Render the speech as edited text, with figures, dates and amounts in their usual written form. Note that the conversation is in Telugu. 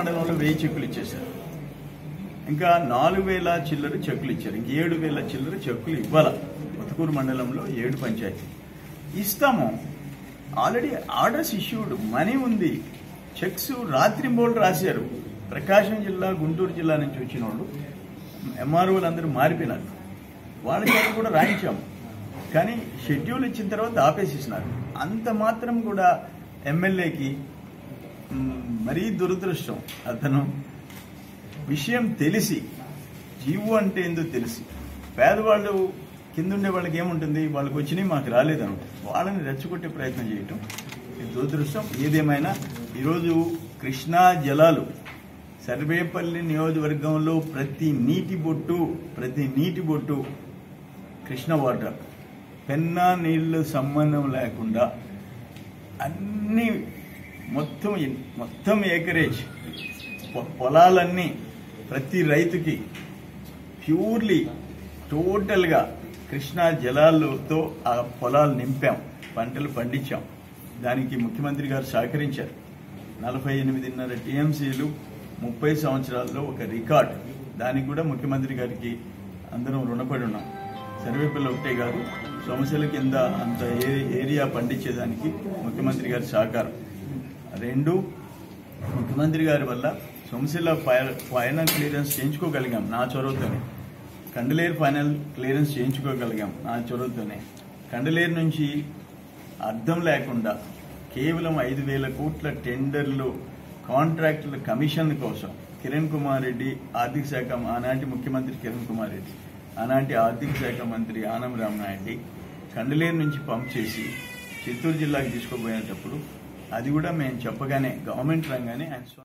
మండలంలో 1000 చెక్కులు ఇచ్చేశారు. ఇంకా 4000 చిల్లర చెక్కులు ఇచ్చారు. ఇంక 7000 చిల్లర చెక్కులు ఇవ్వాల. ముత్తుకూరు మండలంలో 7 పంచాయతీ ఇస్తాము. ఆల్రెడీ ఆర్డర్స్ ఇష్యూడ్, మనీ ఉంది, చెక్స్ రాత్రింబోళ్ళు రాశారు. ప్రకాశం జిల్లా, గుంటూరు జిల్లా నుంచి వచ్చిన వాళ్ళు ఎంఆర్ఓలు అందరూ మారిపోయినారు. వాళ్ళ చేత కూడా రాయించాము. కానీ షెడ్యూల్ ఇచ్చిన తర్వాత ఆపేసేసినారు. అంత మాత్రం కూడా ఎమ్మెల్యేకి మరీ దురదృష్టం. అతను విషయం తెలిసి, జీవో అంటే ఏందో తెలిసి, పేదవాళ్ళు కిందుండే వాళ్ళకి ఏముంటుంది, వాళ్ళకి వచ్చినాయి మాకు రాలేదనుకుంటుంది, వాళ్ళని రెచ్చగొట్టే ప్రయత్నం చేయటం ఇది దురదృష్టం. ఏదేమైనా ఈరోజు కృష్ణా జలాలు సర్వేపల్లి నియోజకవర్గంలో ప్రతి నీటి బొట్టు కృష్ణ వాటర్, పెన్నా నీళ్లు సంబంధం లేకుండా అన్ని మొత్తం ఏకరేజ్ పొలాలన్నీ ప్రతి రైతుకి ప్యూర్లీ టోటల్గా కృష్ణా జలాలతో ఆ పొలాలు నింపాం, పంటలు పండించాం. దానికి ముఖ్యమంత్రి గారు సహకరించారు. 48.5 టీఎంసీలు 30 సంవత్సరాల్లో ఒక రికార్డ్. దానికి కూడా ముఖ్యమంత్రి గారికి అందరం రుణపడి ఉన్నాం. సర్వేపల్లి ఒకటే కాదు, సమస్యల కింద అంత ఏరియా పండించేదానికి ముఖ్యమంత్రి గారి సహకారం. 2, ముఖ్యమంత్రి గారి వల్ల సొమశిల ఫైనల్ క్లియరెన్స్ చేయించుకోగలిగాం నా చొరవతోనే. కండలేరు ఫైనల్ క్లియరెన్స్ చేయించుకోగలిగాం నా చొరవతోనే. కండలేరు నుంచి అర్థం లేకుండా కేవలం 5,000 కోట్ల టెండర్లు, కాంట్రాక్టుల కమిషన్ కోసం కిరణ్ కుమార్ రెడ్డి ఆర్థిక శాఖ, ఆనాటి ముఖ్యమంత్రి కిరణ్ కుమార్ రెడ్డి, ఆనాటి ఆర్థిక శాఖ మంత్రి ఆనం రామనాయుడు కండలేరు నుంచి పంప్ చేసి చిత్తూరు జిల్లాకి తీసుకుపోయేటప్పుడు అది కూడా మేము చెప్పగానే, గవర్నమెంట్ రంగానే ఆయన